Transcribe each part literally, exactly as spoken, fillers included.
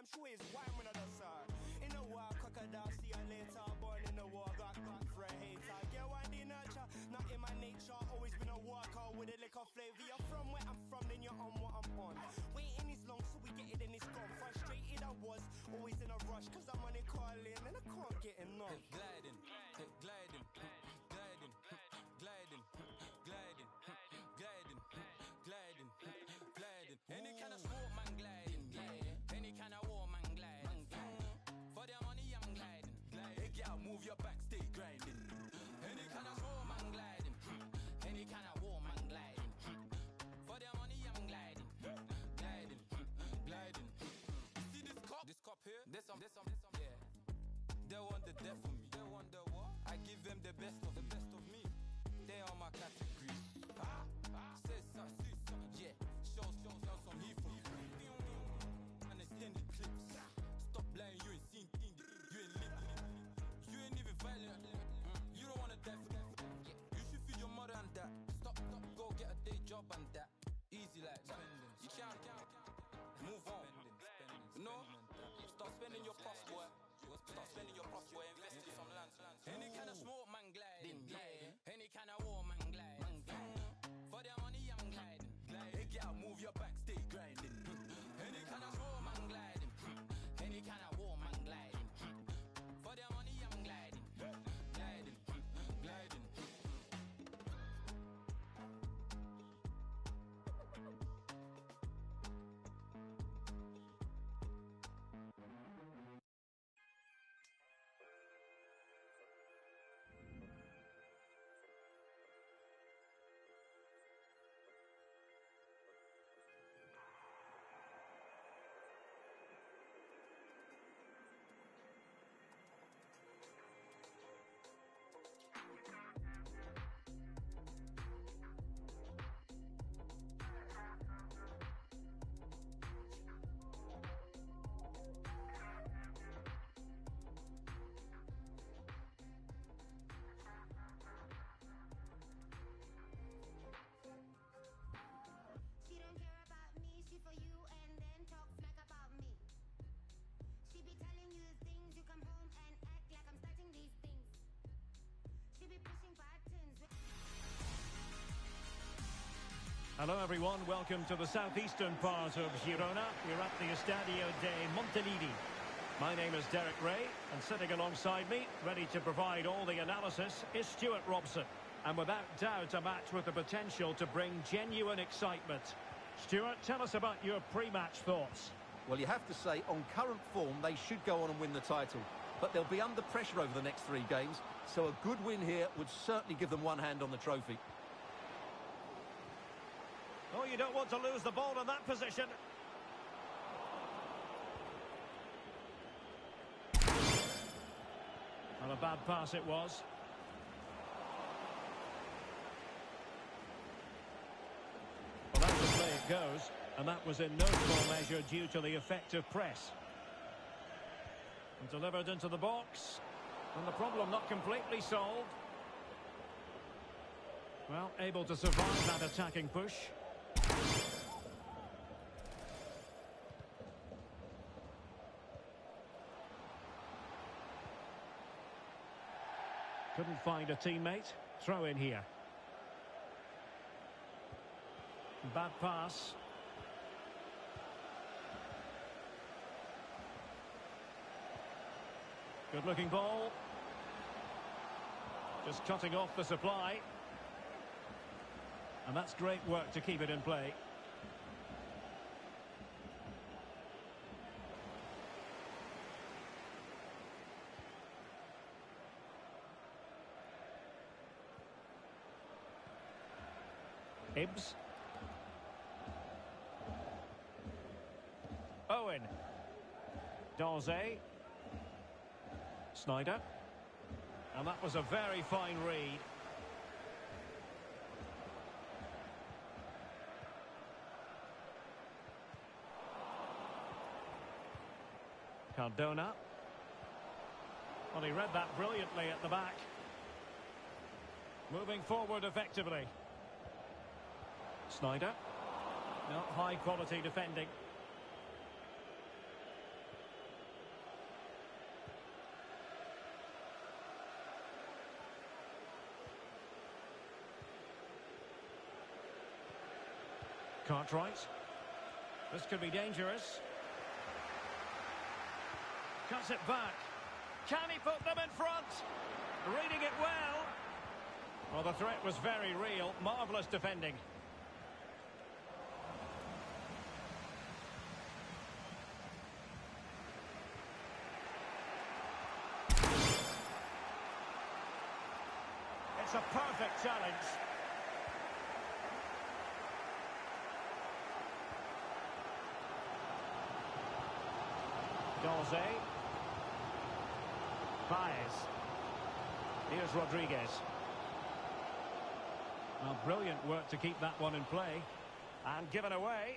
I'm sure it's wine when I just saw her. In a war, crocodile, see her later. Born in the war, got got for a hater. Get one day nurture, not in my nature. Always been a worker with a liquor flavor. You're from where I'm from, then you're on what I'm on. Waiting is long, so we get it and it's gone. Frustrated I was, always in a rush, cause I'm on it calling and I can't get enough. Gliding, gliding, gliding, gliding, gliding, gliding, gliding, gliding. Any kind of sport man gliding, gliding. Any kind of war man gliding. For their money I'm gliding. Hey girl, move your back, stay grinding. Any kind of sport man gliding. Any kind of war man gliding. For their money I'm gliding. Gliding, gliding. See this cop? This cop here? This some, this some, this some. Yeah. They want the death of me. They want the what? I give them the best of the best of me. They are my category. Ah, ah. Say some, see some. Yeah. Show, show, show some heat from me. And extended clips. Stop lying, you ain't seen things. You ain't living. You ain't even violent. You don't wanna die for that. You should feed your mother and that. Stop, stop, go get a day job and that. Easy like spending. You can't, can't. Move on. No, start spending your puff, boy. Start spending your puff, boy. Invest in some land. Any kind of smoke man gliding. Any kind of war man gliding. For their money I'm gliding. Hey girl, move your back, stay grinding. Any kind of smoke man gliding. Any kind of war man gliding. For their money I'm gliding. Gliding, gliding. Hello everyone, welcome to the southeastern part of Girona. We're at the Estadio de Montilivi. My name is Derek Ray, and sitting alongside me, ready to provide all the analysis, is Stuart Robson. And without doubt, a match with the potential to bring genuine excitement. Stuart, tell us about your pre-match thoughts. Well, you have to say, on current form, they should go on and win the title. But they'll be under pressure over the next three games, so a good win here would certainly give them one hand on the trophy. Oh, you don't want to lose the ball in that position. Well, a bad pass it was. Well, that's the play it goes, and that was in no small measure due to the effective press. And delivered into the box, and the problem not completely solved. Well, able to survive that attacking push. Couldn't find a teammate. Throw in here. Bad pass. Good looking ball. Just cutting off the supply. And that's great work to keep it in play. Hibbs. Owen. Daze. Snyder. And that was a very fine read. Cardona. Well, he read that brilliantly at the back. Moving forward effectively. Snyder. No, high quality defending. Cartwright. This could be dangerous. Cuts it back. Can he put them in front? Reading it well. Well, the threat was very real. Marvellous defending. It's a perfect challenge. Dolze. Baez. Here's Rodriguez. Well, brilliant work to keep that one in play. And given away.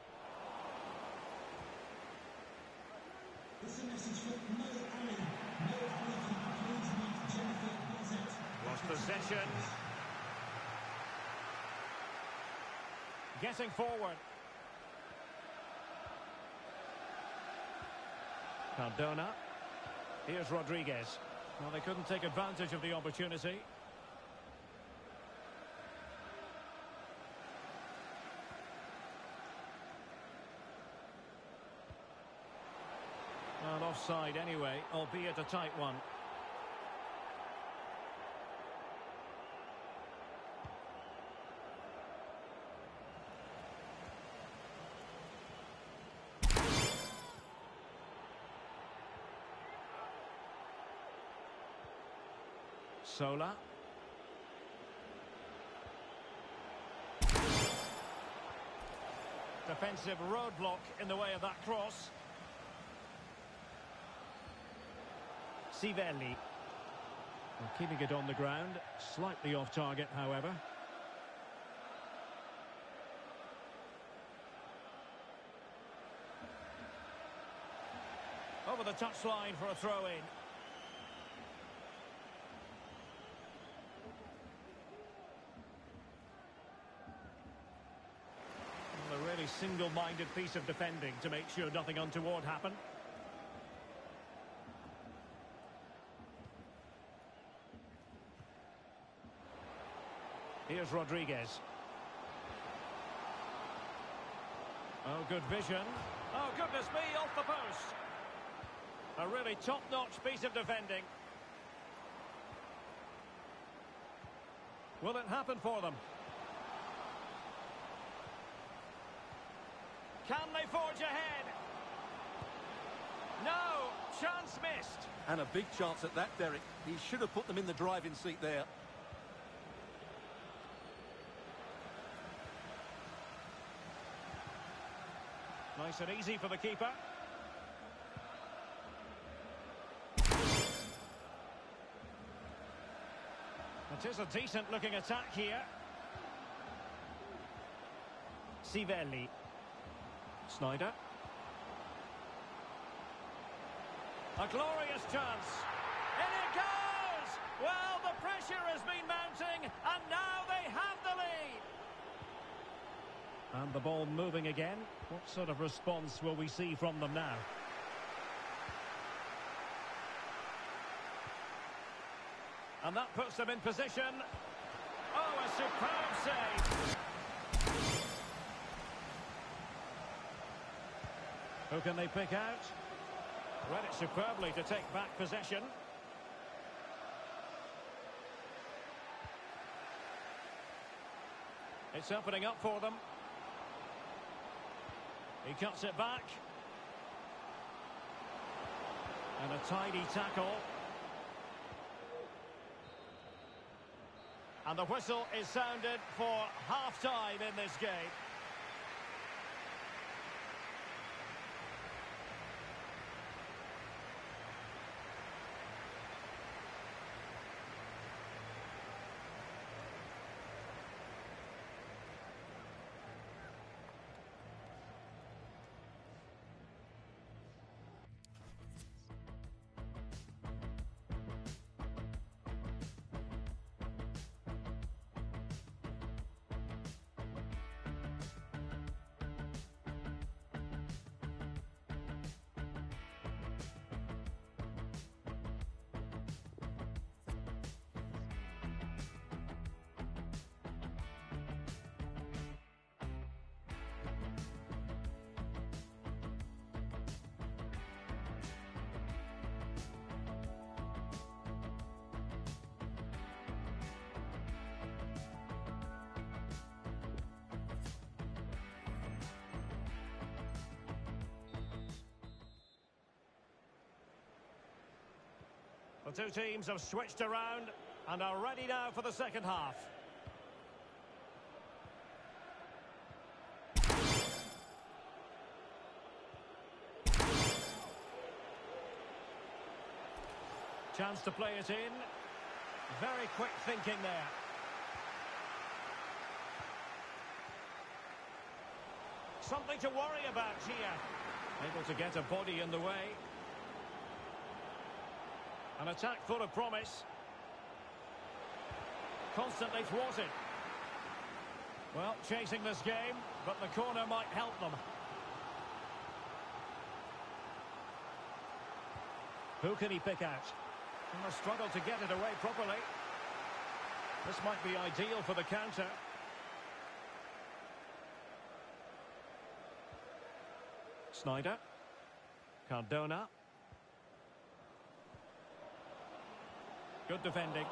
This is a message from Mo Ali. Mo Ali please meet Jennifer Bozet. Lost possession. Getting forward. Cardona. Here's Rodriguez. Well, they couldn't take advantage of the opportunity. Well, offside anyway, albeit a tight one. Sola. Defensive roadblock in the way of that cross. Sivelli. Well, keeping it on the ground. Slightly off target, however. Over the touchline for a throw-in. A really single-minded piece of defending to make sure nothing untoward happened. Here's Rodriguez. Oh, good vision. Oh, goodness me, off the post. A really top-notch piece of defending. Will it happen for them? Can they forge ahead? No, chance missed. And a big chance at that, Derek. He should have put them in the driving seat there. Nice and easy for the keeper. It is a decent-looking attack here. Sivelli. Snyder. A glorious chance. In it goes! Well, the pressure has been mounting, and now they have the lead. And the ball moving again. What sort of response will we see from them now? And that puts them in position. Oh, a superb save. Who can they pick out? Read it superbly to take back possession. It's opening up for them. He cuts it back. And a tidy tackle. And the whistle is sounded for half-time in this game. two teams have switched around and are ready now for the second half. Chance to play it in. Very quick thinking there. Something to worry about here. Able to get a body in the way. An attack full of promise. Constantly thwarted. Well, chasing this game, but the corner might help them. Who can he pick out? And a struggle to get it away properly. This might be ideal for the counter. Sneijder. Cardona. Good defending.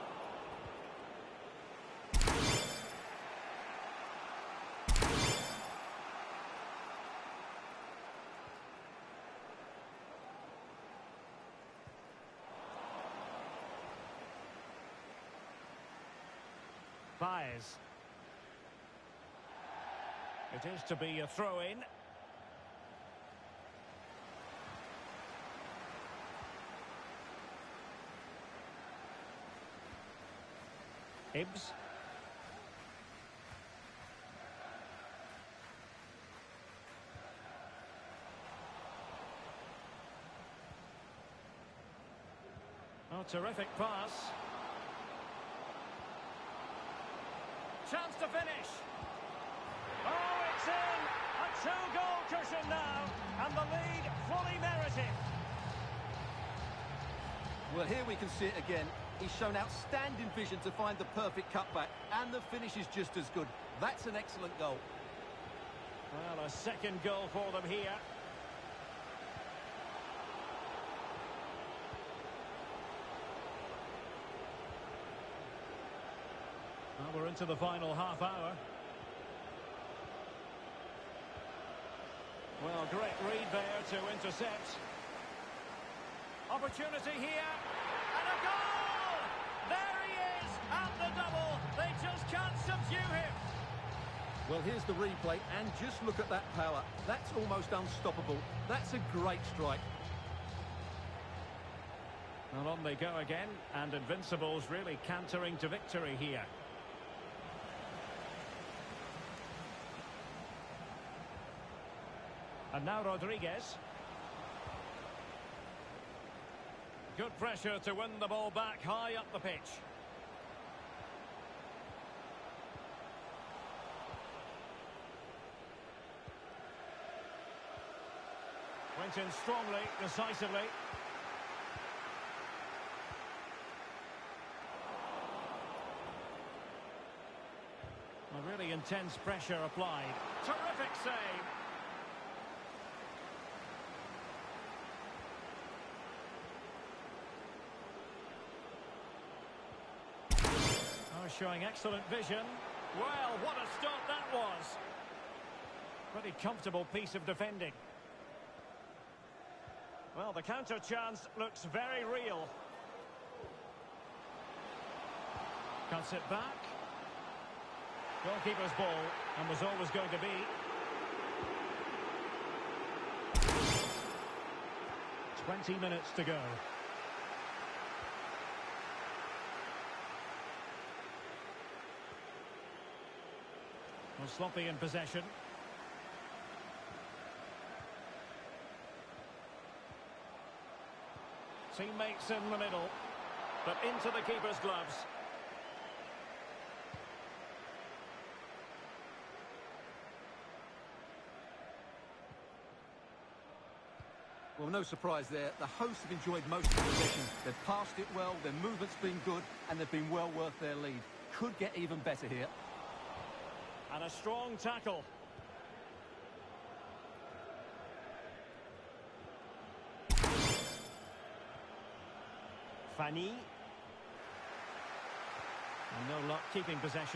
Baez. It is to be a throw-in. Hibbs. Oh, terrific pass. Chance to finish. Oh, it's in. A two-goal cushion now. And the lead fully merited. Well, here we can see it again. He's shown outstanding vision to find the perfect cutback. And the finish is just as good. That's an excellent goal. Well, a second goal for them here. Well, we're into the final half hour. Well, great read there to intercept. Opportunity here. And a goal! There he is at the double. They just can't subdue him. Well, here's the replay, and just look at that power. That's almost unstoppable. That's a great strike. Well, on they go again, and Invincibles really cantering to victory here. And now Rodriguez. Good pressure to win the ball back high up the pitch. Went in strongly, decisively. A really intense pressure applied. Terrific save. Oh, showing excellent vision. Well, what a stop that was. Pretty comfortable piece of defending. Well, the counter chance looks very real. Cuts it back. Goalkeeper's ball, and was always going to be. Twenty minutes to go. Well, sloppy in possession. Teammates in the middle, but into the keeper's gloves. Well, no surprise there. The hosts have enjoyed most of the possession. They've passed it well, their movement's been good, and they've been well worth their lead. Could get even better here. And a strong tackle. Fanny. And no luck keeping possession.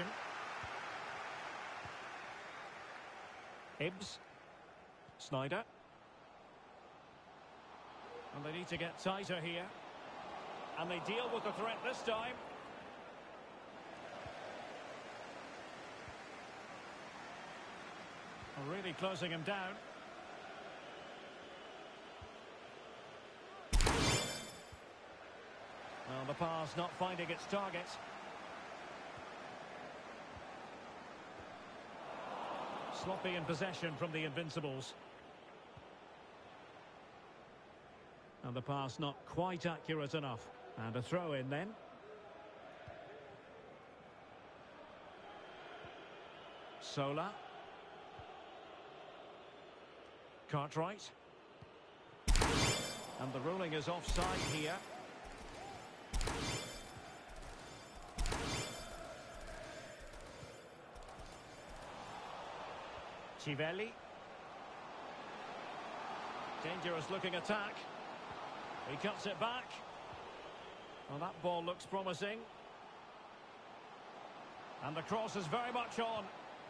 Hibbs. Sneijder. And they need to get tighter here. And they deal with the threat this time. Really closing him down. Well, the pass not finding its target. Sloppy in possession from the Invincibles. And the pass not quite accurate enough. And a throw in then. Sola. Cartwright. And the ruling is offside here. Chivelli. Dangerous looking attack. He cuts it back. Well, that ball looks promising. And the cross is very much on.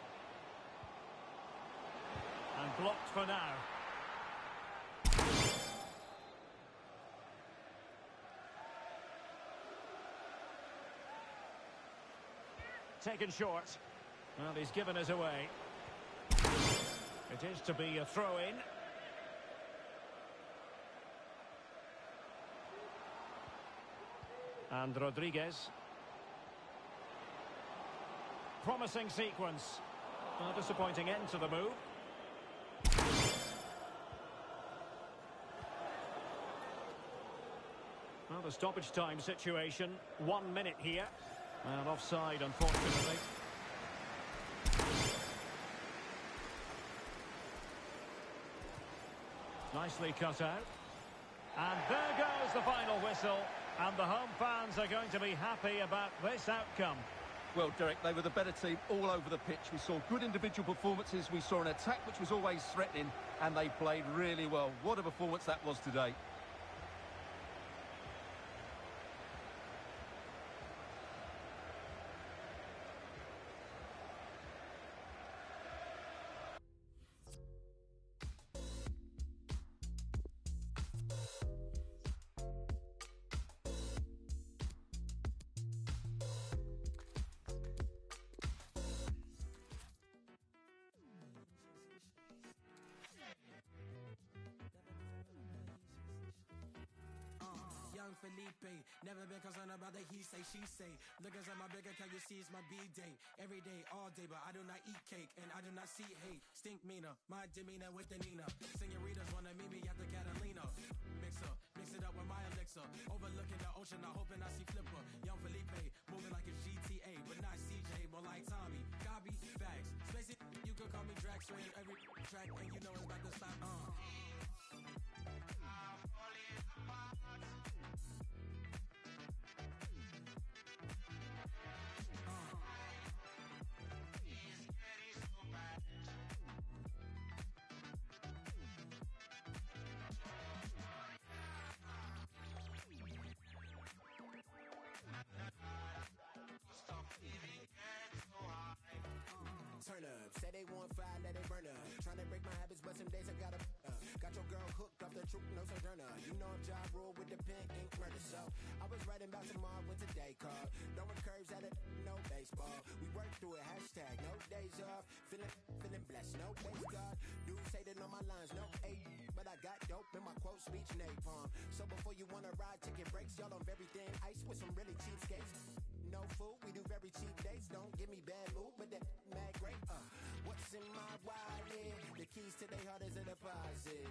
And blocked for now. Taken short. Well, he's given us away. It is to be a throw-in. And Rodriguez. Promising sequence. A disappointing end to the move. Well, the stoppage time situation. One minute here. And offside, unfortunately. Nicely cut out. And there goes the final whistle. And the home fans are going to be happy about this outcome. Well, Derek, they were the better team all over the pitch. We saw good individual performances. We saw an attack which was always threatening. And they played really well. What a performance that was today. Young Felipe, never been concerned about the he say, she say. Look inside my bank account, you see it's my B-day. Every day, all day, but I do not eat cake, and I do not see hate. Stink meaner, my demeanor with the Nina. Senoritas wanna meet me at the Catalina. Mixer, mix it up with my elixir. Overlooking the ocean, I hoping I see Flipper. Young Felipe, moving like a G T A, but not C J, more like Tommy. Gobby, facts. Spacey, you could call me Drax, swing every track, and you know it's about to stop, uh. Turn up, say they want fire, let it burn up. Trying to break my habits, but some days I gotta uh, got your girl hooked up the truth, no sojourner. You know I'm job rule with the pen, ink murder. So I was writing about tomorrow when today called. Throwing curves at it, no baseball. We work through it, hashtag no days off. Feeling, feeling blessed, no waste God. Dudes hating on my lines, no eight. But I got dope in my quote speech, napalm. So before you wanna ride, ticket breaks, y'all on everything ice with some really cheap skates. No food, we do very cheap dates. Don't give me bad mood, but that mad great. Uh, what's in my wallet? The keys to their heart is a deposit.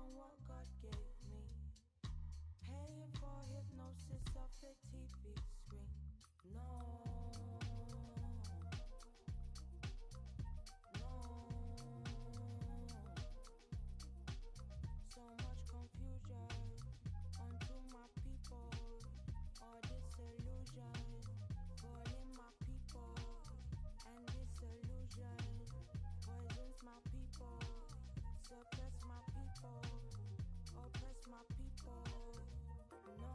on what God gave me. Paying for hypnosis off the T V screen. No. No. So much confusion onto my people. All disillusion. Calling my people. And disillusion poisons my people. Suppress my people. Oppress my people. No.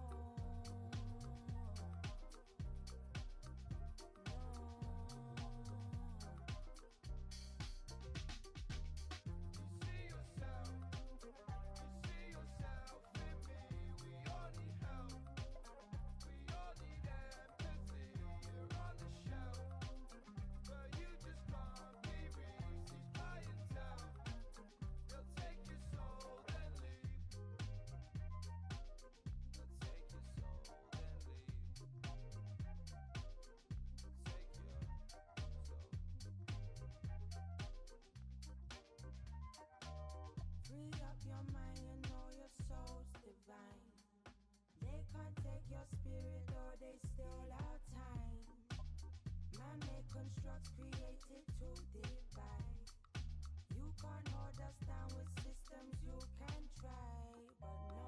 Free up your mind, you know your soul's divine. They can't take your spirit or they steal our time. Man made constructs created to divide. You can't hold us down with systems, you can try, but no.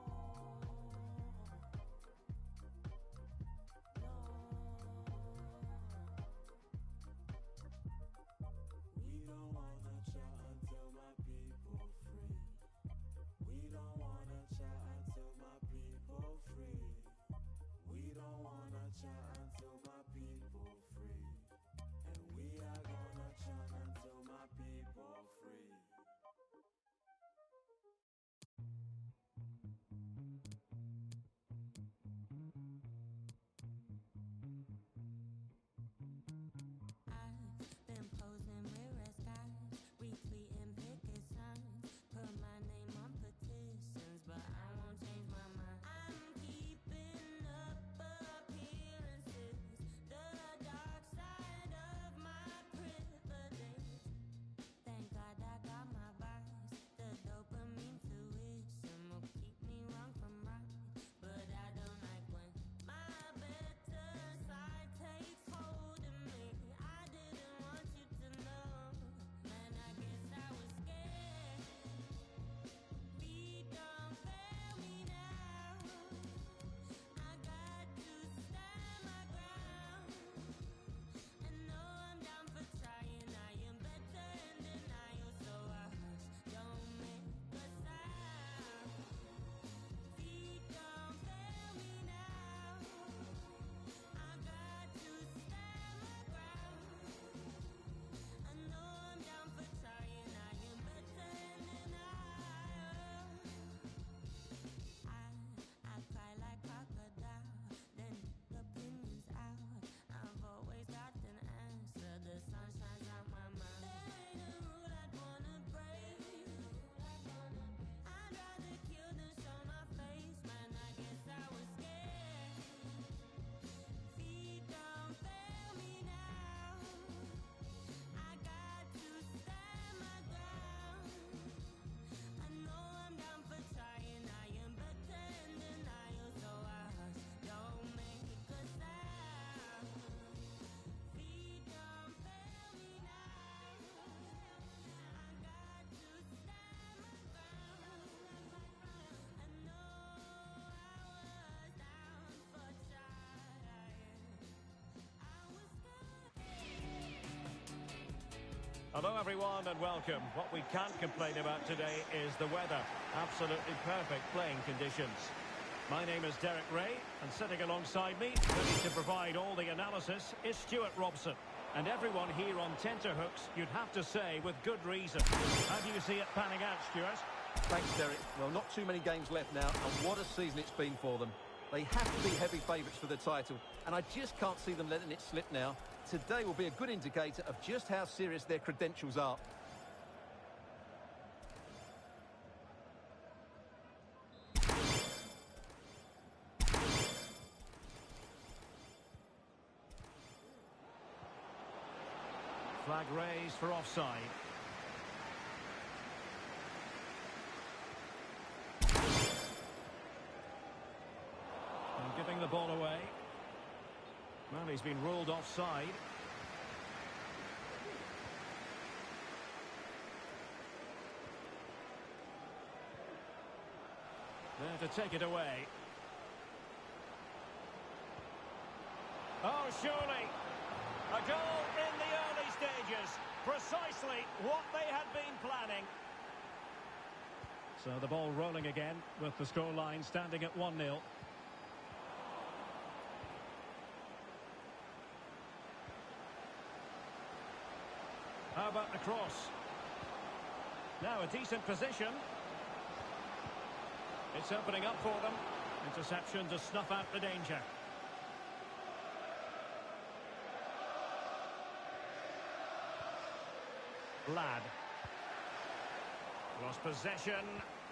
No. We don't wanna chat until my people free. We don't wanna chat until my people free. We don't wanna chat until my people free. And we are gonna chat until my people free. I've been posing with red skies, retweeting picket signs, put my name on petitions, but I won't change my mind. I'm keeping up appearances, the dark side of my privilege. Thank God I got my vice, the dopamine tuition will keep me wrong from right, but I don't like when my better side takes hold of me. I didn't want you to know, man, I guess I was scared. Feet don't fail me now. I got to stand my ground. I know I'm down for trying. I am better in denial, so I hush. Don't make a sound. Feet don't fail me now. I got to stand my ground. I know I'm down for trying. I am better in denial. I I cry like crocodile, then the opinions out. I've always got an answer. The sun shines out my mind. There ain't a rule I'd wanna break. I'd rather kill than show my face, man. I guess I was scared. Feet don't fail me now. I got to stand my ground. I know I'm down for trying. I am better in denial, so I hush. Don't make a sound. Feet don't fail me now. I got to stand my ground. I know I was down for trying. I was scared. Hello everyone and welcome. What we can't complain about today is the weather. Absolutely perfect playing conditions. My name is Derek Ray, and sitting alongside me, ready to provide all the analysis, is Stuart Robson. And everyone here on tenterhooks, you'd have to say, with good reason. How do you see it panning out, Stuart? Thanks, Derek. Well, not too many games left now, and what a season it's been for them. They have to be heavy favourites for the title, and I just can't see them letting it slip now. Today will be a good indicator of just how serious their credentials are. Flag raised for offside. ball away. Well, he's been ruled offside. There to take it away. Oh, surely. A goal in the early stages. Precisely what they had been planning. So the ball rolling again with the scoreline standing at one nil. How about the cross? Now a decent position. It's opening up for them. Interception to snuff out the danger. Lad. Lost possession.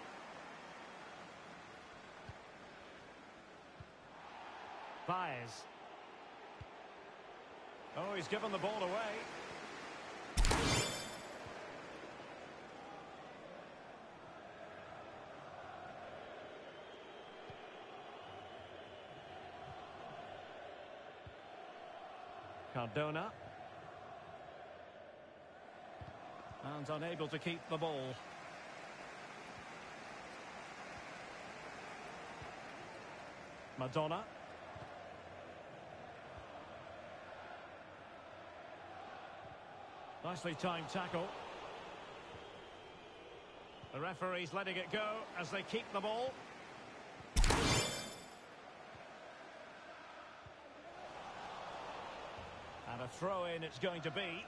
Baez. Oh, he's given the ball away. Cardona. And unable to keep the ball. Madonna. Nicely timed tackle. The referee's letting it go as they keep the ball. And a throw-in it's going to be.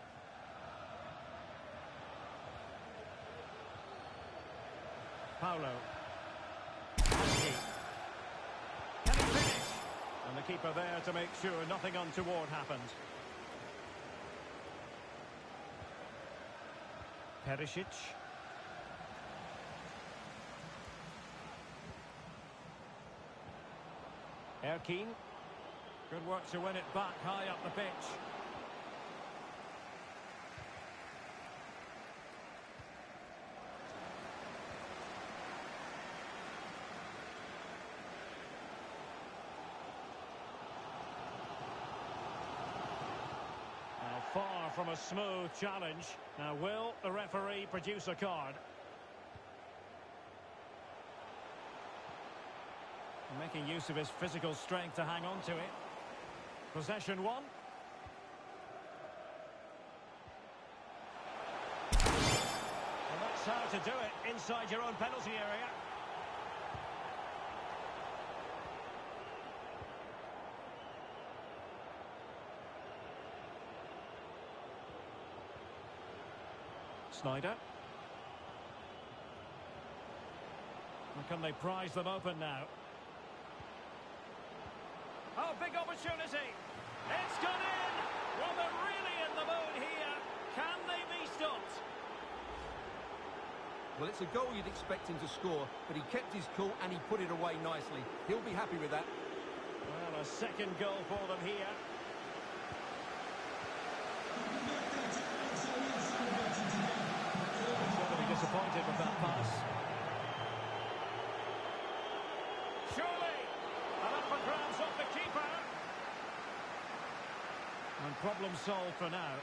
Paulo. Can he finish? And the keeper there to make sure nothing untoward happened. Perisic. Erkine. Good work to win it back high up the pitch. Now far from a smooth challenge. Now will the referee produce a card? Making use of his physical strength to hang on to it. Possession one. And that's how to do it inside your own penalty area. Snyder. And can they prize them open now? Oh, big opportunity. It's gone in. Well, they're really in the mood here. Can they be stopped? Well, it's a goal you'd expect him to score, but he kept his cool and he put it away nicely. He'll be happy with that. Well, a second goal for them here. Somebody disappointed with that pass. Surely. And up for grabs off the keeper. And problem solved for now.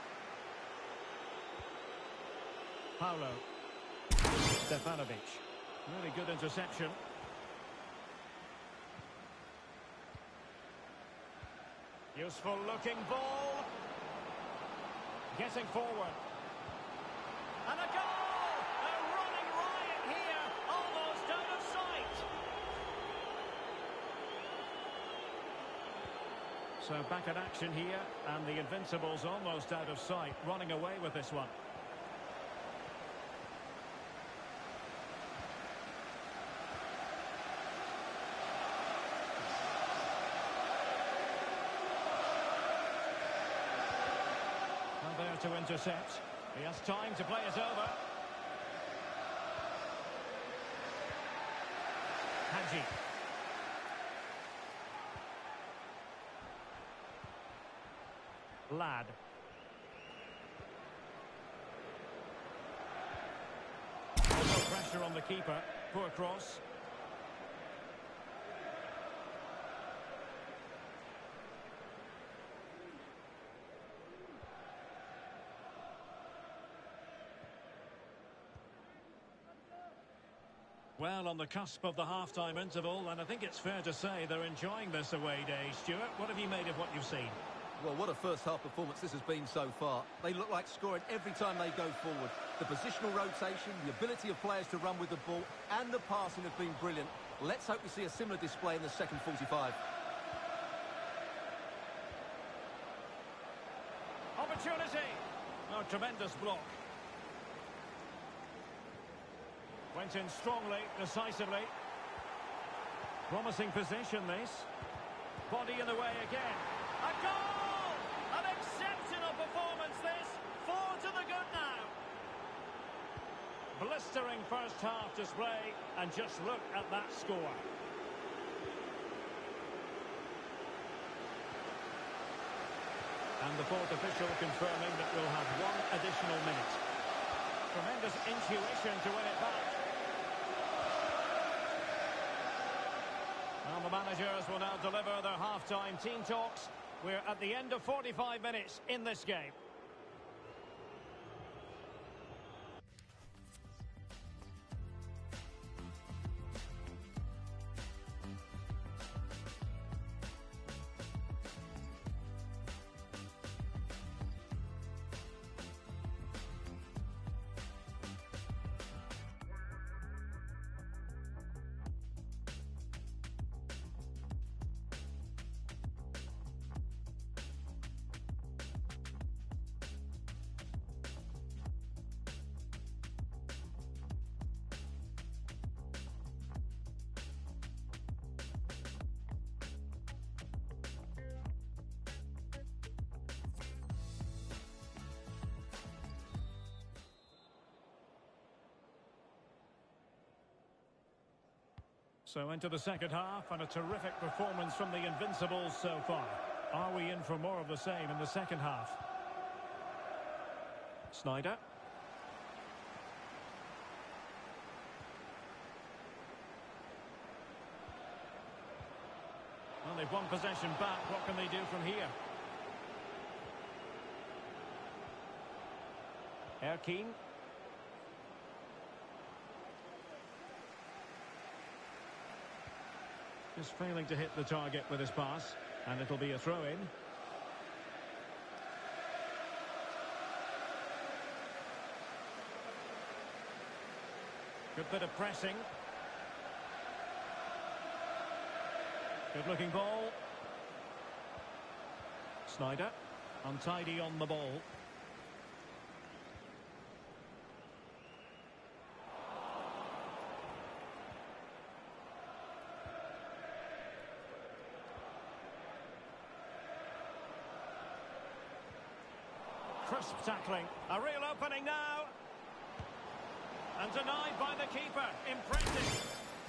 Paulo. Stefanovic. Really good interception. Useful looking ball. Getting forward. And a goal! A running riot here. Almost out of sight. So back at action here. And the Invincibles almost out of sight. Running away with this one. To intercept. He has time to play it over. Hadji. Lad. No pressure on the keeper. Poor cross. Well, on the cusp of the half-time interval, and I think it's fair to say they're enjoying this away day. Stuart, what have you made of what you've seen? Well, what a first-half performance this has been so far. They look like scoring every time they go forward. The positional rotation, the ability of players to run with the ball, and the passing have been brilliant. Let's hope we see a similar display in the second forty-five. Opportunity! Oh, tremendous block. Went in strongly, decisively. Promising position, this. Body in the way again. A goal! An exceptional performance, this. Four to the good now. Blistering first half display, and just look at that score. And the fourth official confirming that we'll have one additional minute. Tremendous intuition to win it back. And the managers will now deliver their half-time team talks. We're at the end of forty-five minutes in this game. So into the second half, and a terrific performance from the Invincibles so far. Are we in for more of the same in the second half? Sneijder. Well, they've won possession back. What can they do from here? Erkien. Just failing to hit the target with his pass, and it'll be a throw-in. Good bit of pressing. Good-looking ball. Sneijder, untidy on the ball. Crisp tackling. A real opening now. And denied by the keeper. Impressive.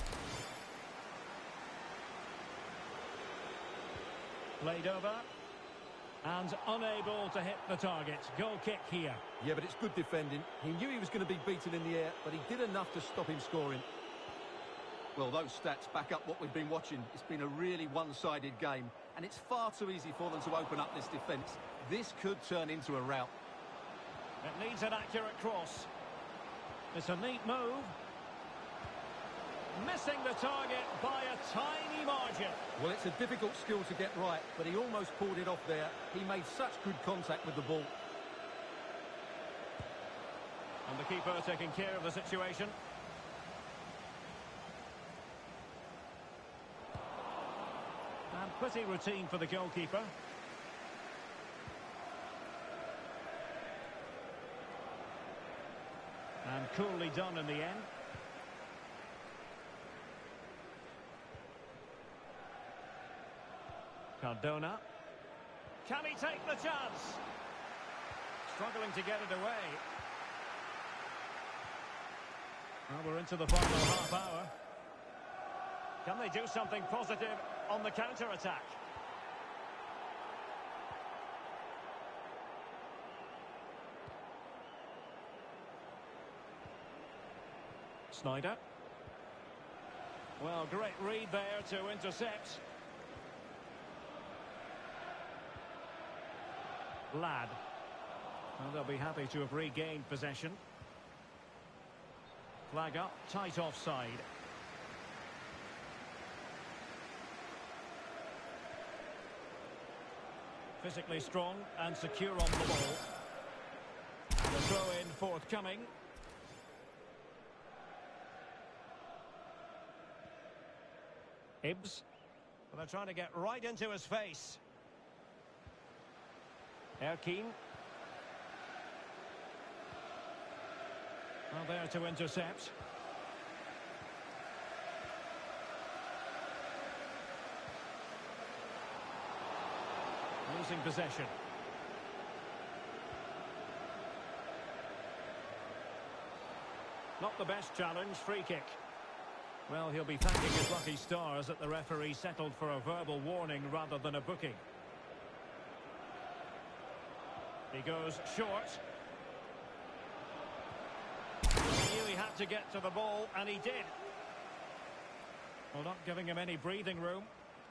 Played over. And unable to hit the target. Goal kick here. Yeah, but it's good defending. He knew he was going to be beaten in the air, but he did enough to stop him scoring. Well, those stats back up what we've been watching. It's been a really one-sided game, and it's far too easy for them to open up this defence. This could turn into a rout. It needs an accurate cross. It's a neat move. Missing the target by a tiny margin. Well, it's a difficult skill to get right, but he almost pulled it off there. He made such good contact with the ball. And the keeper taking care of the situation. And pretty routine for the goalkeeper. And coolly done in the end. Cardona. Can he take the chance? Struggling to get it away. Well, we're into the final half hour. Can they do something positive on the counter-attack? Sneijder. Well, great read there to intercept. Ladd. Well, they'll be happy to have regained possession. Flag up, tight offside. Physically strong and secure on the ball. And a throw-in forthcoming. Hibbs. Well, they're trying to get right into his face. Erkine. Well, there to intercept. Losing possession. Not the best challenge, free kick. Well, he'll be thanking his lucky stars that the referee settled for a verbal warning rather than a booking. He goes short. He knew he had to get to the ball, and he did. Well, not giving him any breathing room.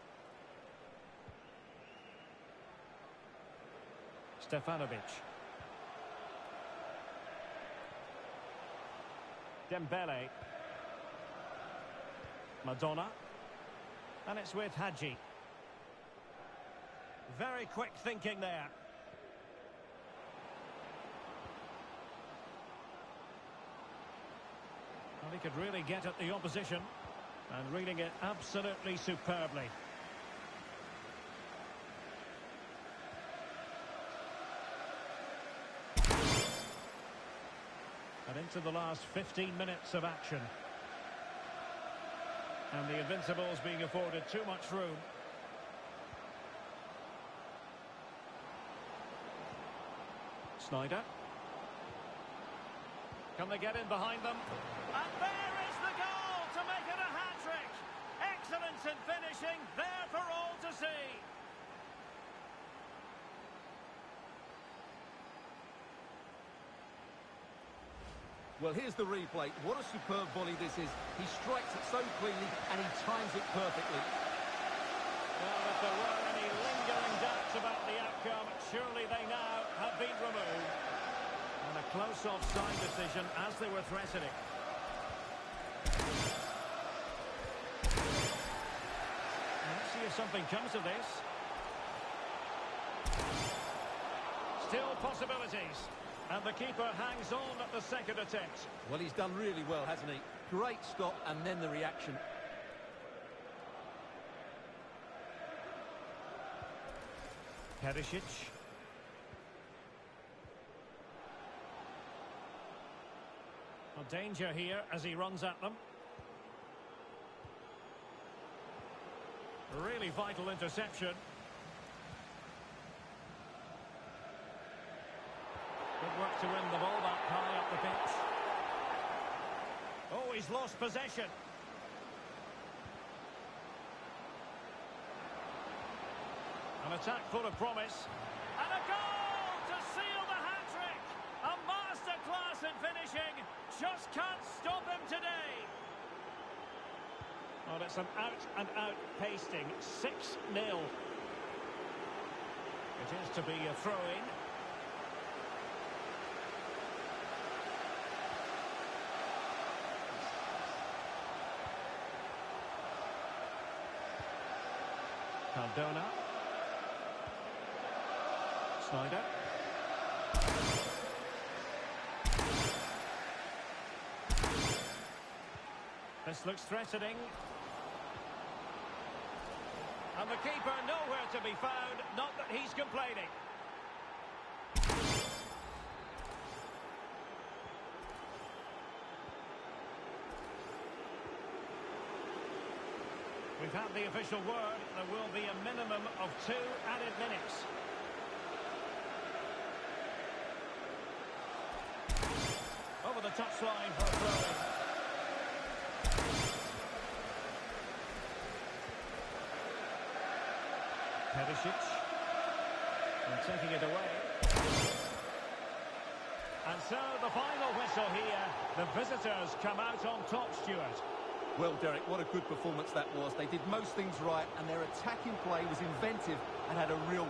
Stefanovic. Dembele. Madonna. And it's with Hadji. Very quick thinking there. Well, he could really get at the opposition. And reading it absolutely superbly. And into the last fifteen minutes of action. And the Invincibles being afforded too much room. Sneijder. Can they get in behind them? And there is the goal to make it a hat-trick. Excellence in finishing, there for all to see. Well, here's the replay. What a superb volley this is. He strikes it so cleanly and he times it perfectly. Well, if there were any lingering doubts about the outcome, surely they now have been removed. And a close offside decision as they were threatening. Let's see if something comes of this. Still possibilities. And the keeper hangs on at the second attempt. Well, he's done really well, hasn't he? Great stop and then the reaction. Perisic. A danger here as he runs at them. A really vital interception. Good work to win the ball back high up the pitch. Oh, he's lost possession. An attack full of promise. And a goal to seal the hat-trick. A masterclass in finishing. Just can't stop him today. Well, it's an out-and-out pasting. six nil. It is to be a throw-in. Cardona. Sneijder. This looks threatening. And the keeper nowhere to be found, not that he's complaining. We've had the official word. There will be a minimum of two added minutes. Over the touchline for a throw-in. Perisic. And taking it away. And so the final whistle here. The visitors come out on top, Stuart. Well, Derek, what a good performance that was. They did most things right, and their attacking play was inventive and had a real...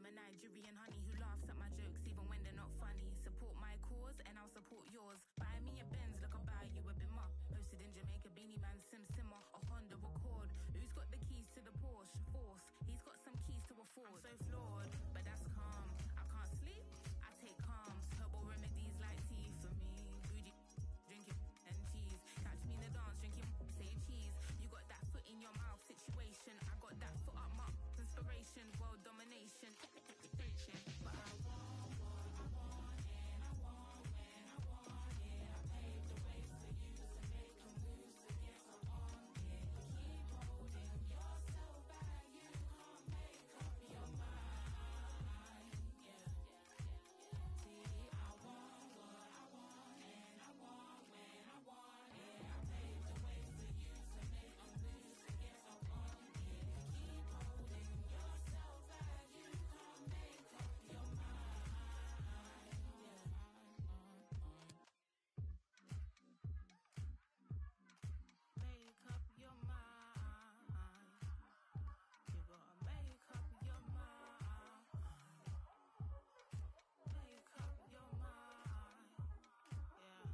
a Nigerian honey who laughs at my jokes even when they're not funny. Support my cause and I'll support yours. Buy me a Benz, look, I'll buy you a Bimmer. Hosted in Jamaica, Beanie Man, Sim Simmer, a Honda Accord. Who's got the keys to the Porsche? Force. He's got some keys to a Ford. I'm so flawed, but that's calm. I can't sleep, I take calms. Herbal remedies like tea for me. Bougie, drinking and cheese. Catch me in the dance, drinking, say cheese. You got that foot in your mouth situation. I got that foot up my inspiration. World domination. But I want what I want and I want when I want it. I paved the way for you to make a move, so yes I want it. Keep holding yourself back, you can't make up your mind. Yeah, see, I want what I want and I want when I want it. I paved the way for you to make a move, so yes I want it. Keep holding yourself back, you can't make up your mind. Make up your mind. You gotta make up your mind. Make up your mind. Yeah.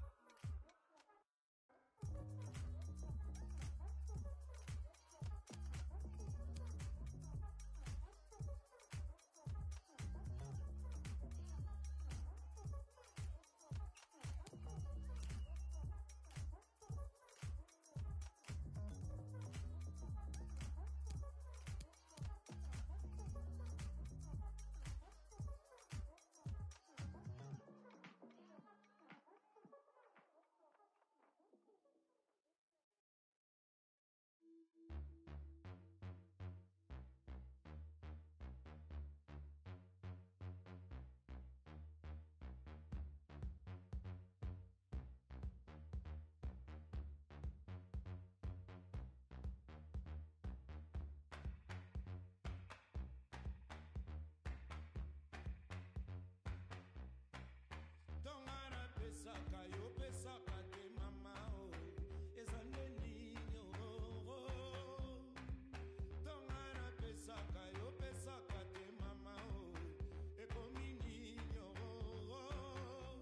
Tongana pesaka yo pesaka te mama oh ezande ninyo oh Tongana pesaka yo pesaka te mama oh ekomi ninyo oh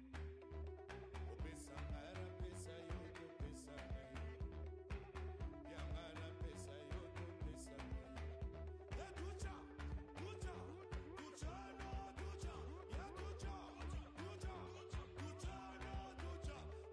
Opesa ara pesa yo to pesa yo Yangana pesa yo to pesa yo Ya tucha tucha tucha no tucha ya tucha tucha tucha no tucha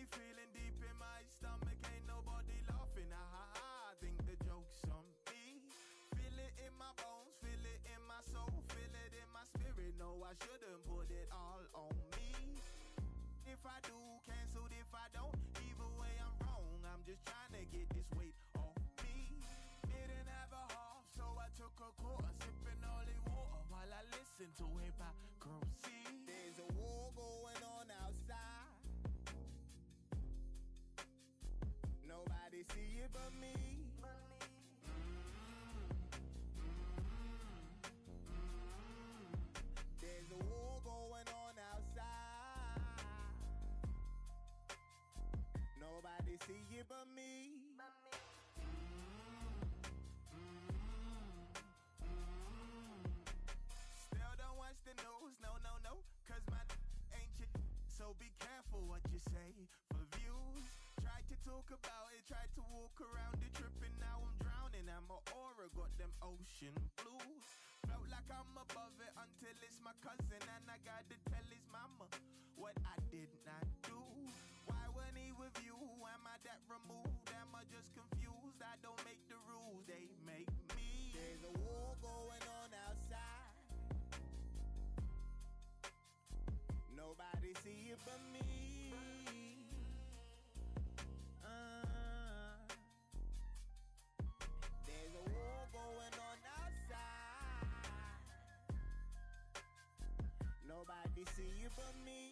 feeling deep in my stomach, ain't nobody laughing. Ah, ha, ha, I think the joke's on me. Feel it in my bones, feel it in my soul, feel it in my spirit. No, I shouldn't put it all on me. If I do, cancelled if I don't. Either way, I'm wrong. I'm just trying to get this weight off me. Didn't have a half, so I took a quarter, sipping holy water while I listen to hypocrisy. There's a war going on outside. Nobody see it but me. There's a war going on outside. Nobody see it but me. Still don't watch the news, no, no, no, cause my ain't shit. So be careful what you say for views. Tried to talk about it, tried to walk around it, tripping, now I'm drowning. And my aura got them ocean blues. Felt like I'm above it until it's my cousin, and I gotta tell his mama what I did not do. Why when he with you, am I that removed? Am I just confused? I don't make the rules, they make me. There's a war going on outside. Nobody see it but me. Uh, there's a war going on outside. Nobody see it but me.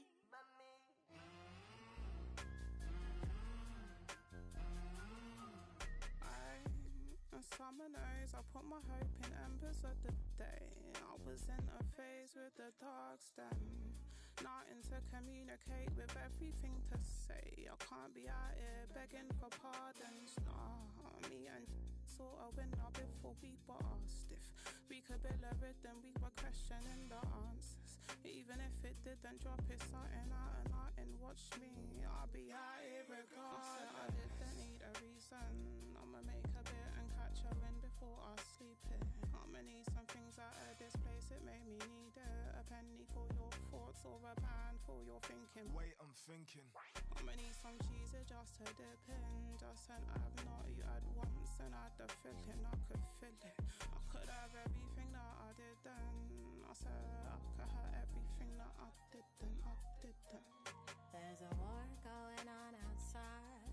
I, summer nights, I put my hope in embers of the day. I was in a phase with the dark stem. Nothing to communicate with, everything to say. I can't be out here begging for pardons. Nah, me and sort of winner before we were stiff. We could build a rhythm, we were questioning the answers. Even if it didn't drop, it's something out and out and watch me. I'll be out here regardless. I didn't need a reason. I'ma make a bit and catch a wind before I sleep here. I'ma need some things out of this place, it made me need it. A penny for your thoughts or a pound for your thinking. Wait, I'm thinking. I'ma need some cheese just to dip in. Just an I've not you had once and I had the feeling I could feel it. I could have everything that I didn't. I said I could have everything that I didn't. I didn't. There's a war going on outside.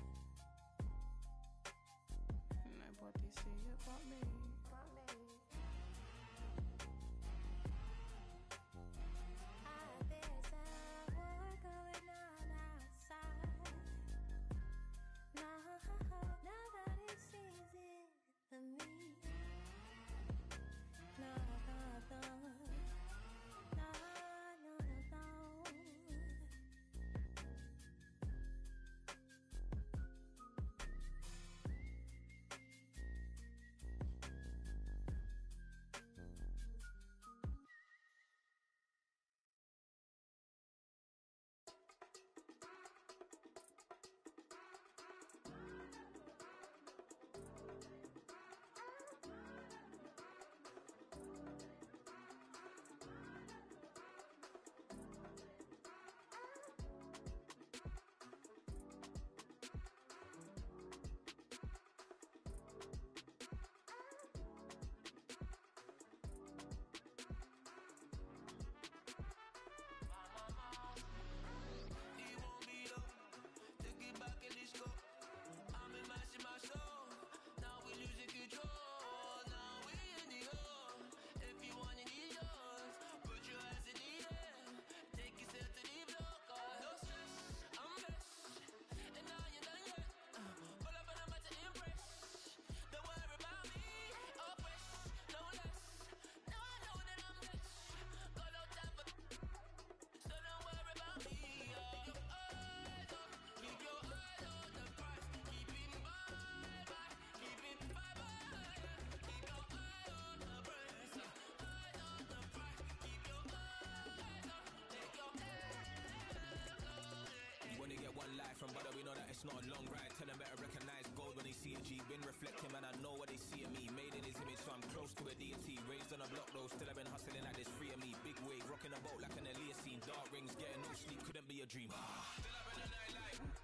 Nobody see it but me. But me. Ah, there's a war going on outside. No, nobody sees it but me. No, no, no. No, no, no, no. One life from brother, we know that it's not a long ride. Tell them better recognize gold when they see a G. Been reflecting, man, I know what they see in me. Made in his image, so I'm close to a deity. Raised on a block though, still I've been hustling like there's free of me. Big wave, rocking a boat like an Elias scene. Dark rings, getting no sleep, couldn't be a dream. Still up in the night like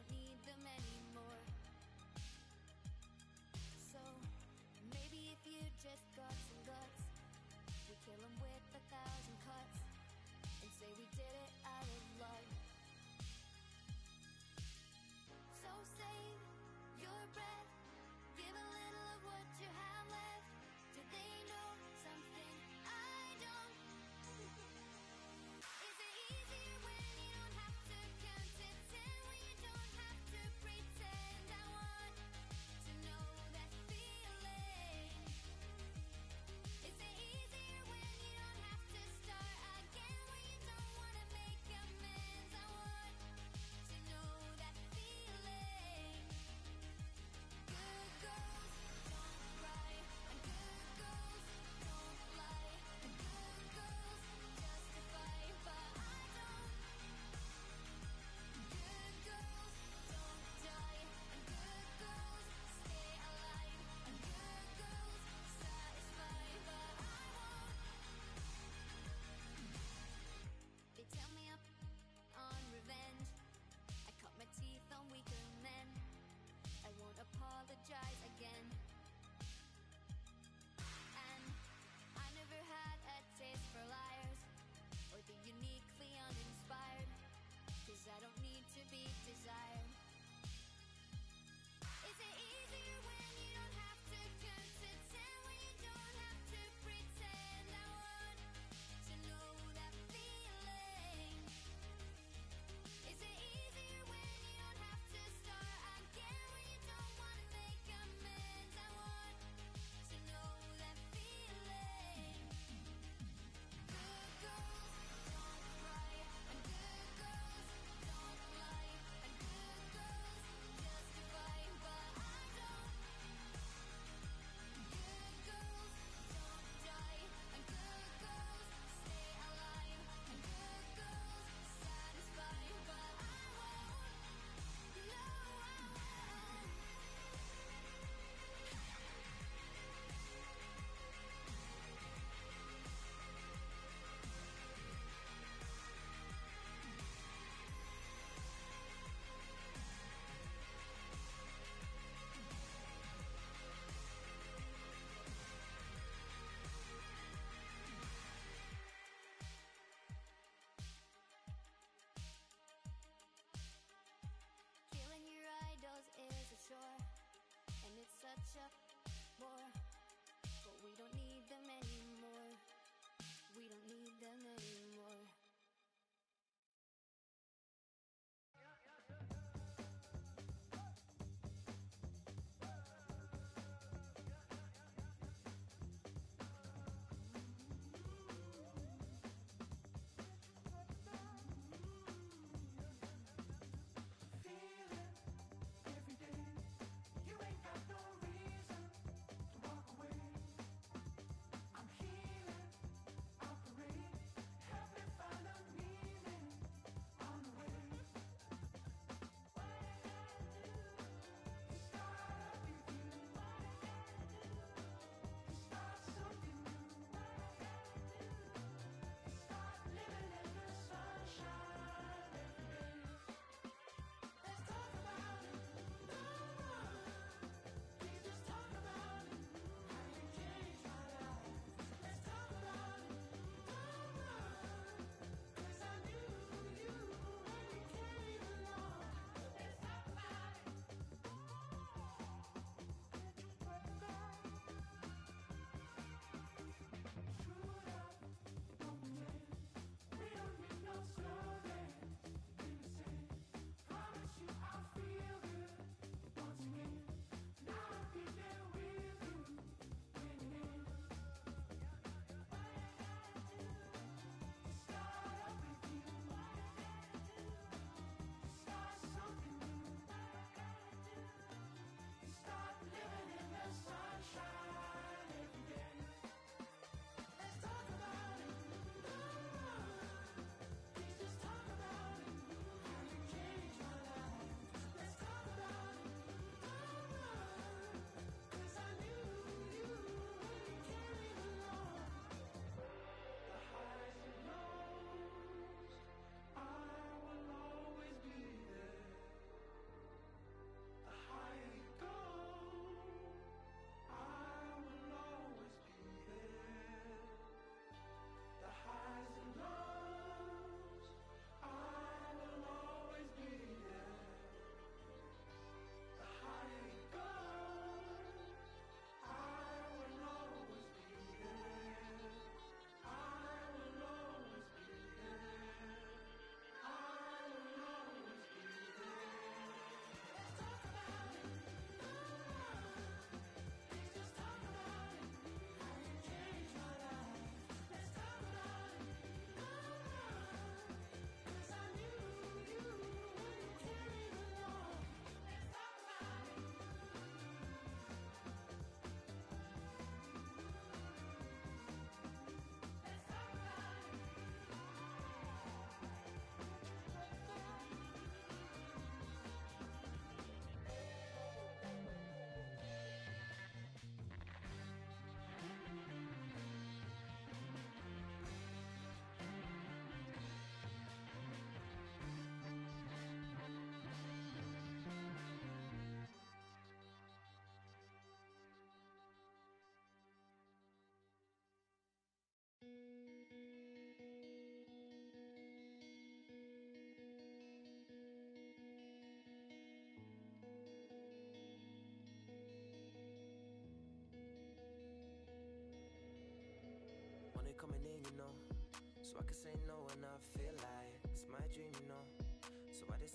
need them anymore. So maybe if you just got some guts, we kill 'em with a thousand cuts and say we did it out of love. So save your breath, give a little of what you have left. Do they know something I don't? Is it easier when you don't have to count to ten, when you don't have to pretend? I want to know that feeling. Is it easier when you don't have to start again, when you don't want to make amends? I want to know that feeling. Good girls don't cry, and good girls don't lie, and good girls justify, but I don't. Good girls don't die, and good girls stay alive, and good girls satisfy, but I won't. They tell me up on revenge. I cut my teeth on weaker men. I won't apologize again. And I never had a taste for liars or the uniquely uninspired, 'cause I don't need to be desired. Is it easier when you don't have to count to ten, when you don't have to pretend? I want to know that feeling. Is it easier when you don't have to start again, when you don't want to make amends? I want to know that feeling. Good girls don't cry, and good girls don't lie, and good girls justify, but I don't. Good girls don't die, and good girls stay alive, and good girls satisfy, but I won't. No, I won't. Killing your idols is a chore, and it's such a bore, but we don't need them anymore. We don't need them anymore. Every day, you ain't got no reason to walk away. I'm healing, operate,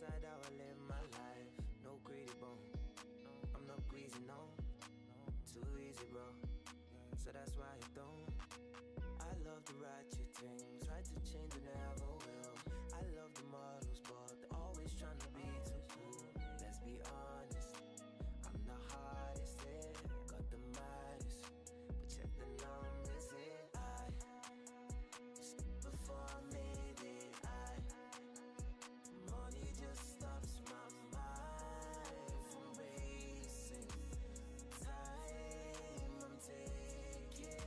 decide how I live my life. No greedy bone, I'm not greasy, no. Too easy, bro. So that's why I don't. I love the ratchet things, try to change and never will. I love the models, but they're always trying to be too cool. Let's be honest, I'm the hardest hit, got the maddest, but check the numbers here. I, before I made it, I, money just stops my mind from racing. Time I'm taking.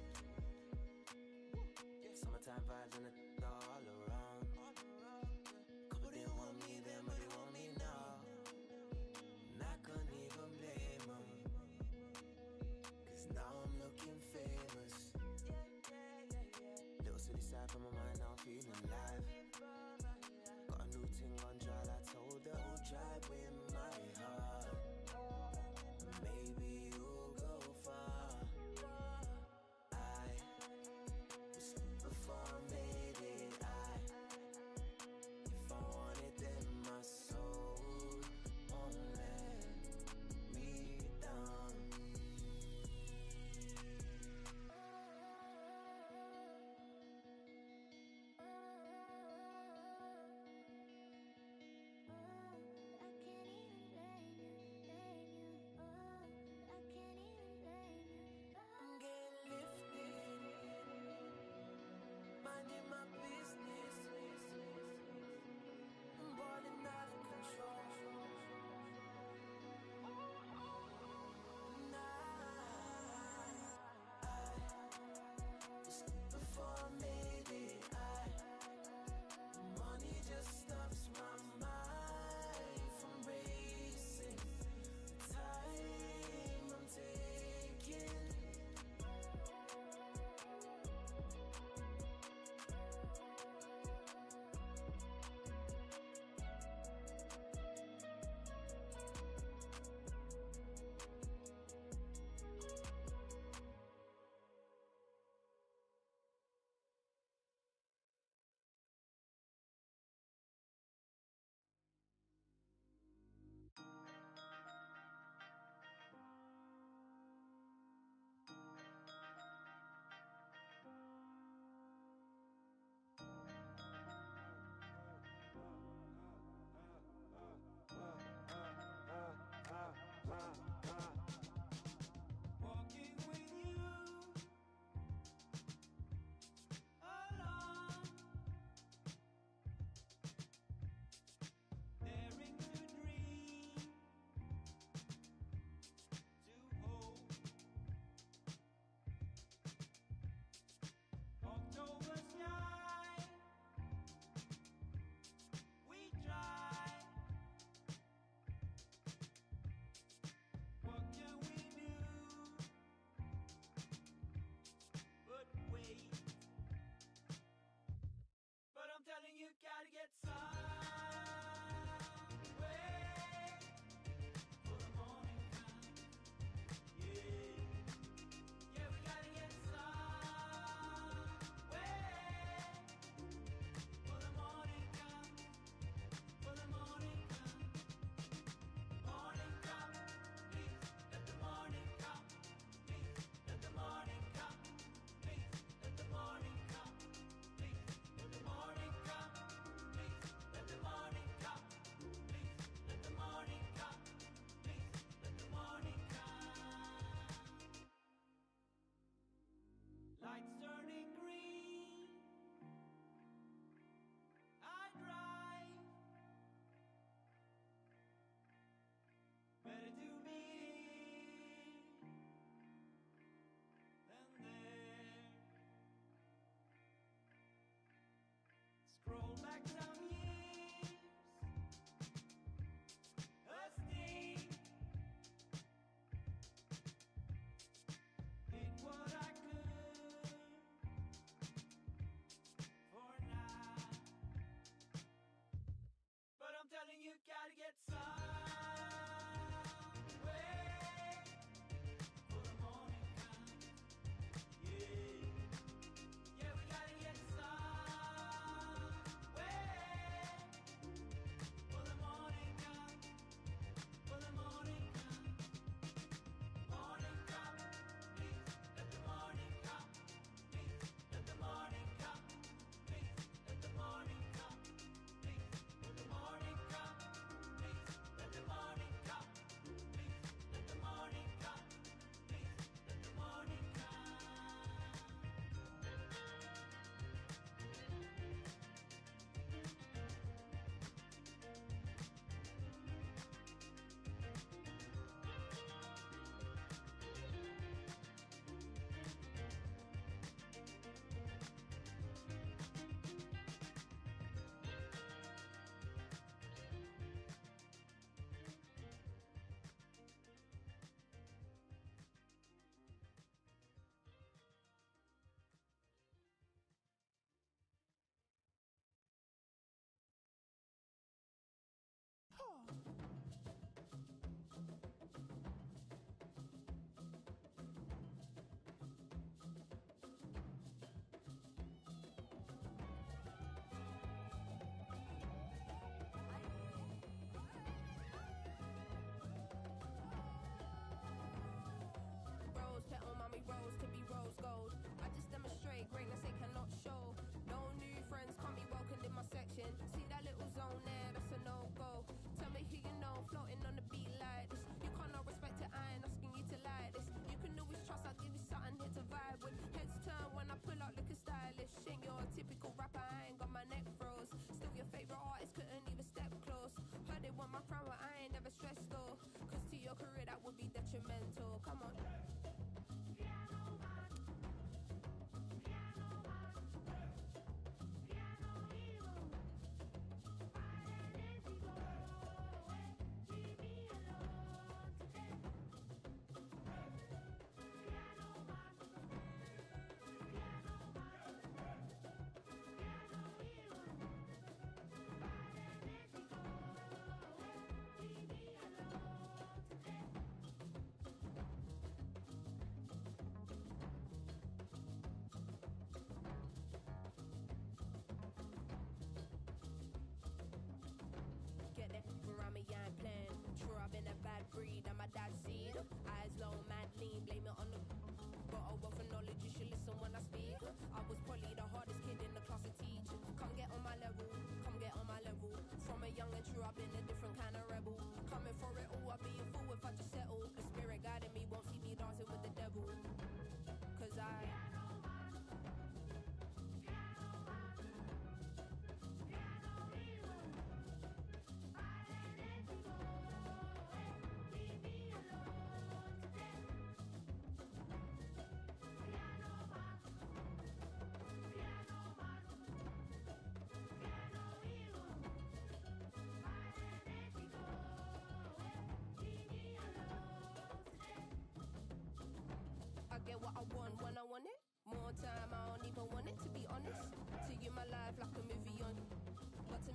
Summertime vibes and it's all around. Couple didn't want me then, but they want me now. And I couldn't even blame them, cause now I'm looking famous. Little city side from my mind, now I'm feeling alive. Got a new thing on trial, I told her, oh, drive with my heart. Maybe you'll go far. I was before I made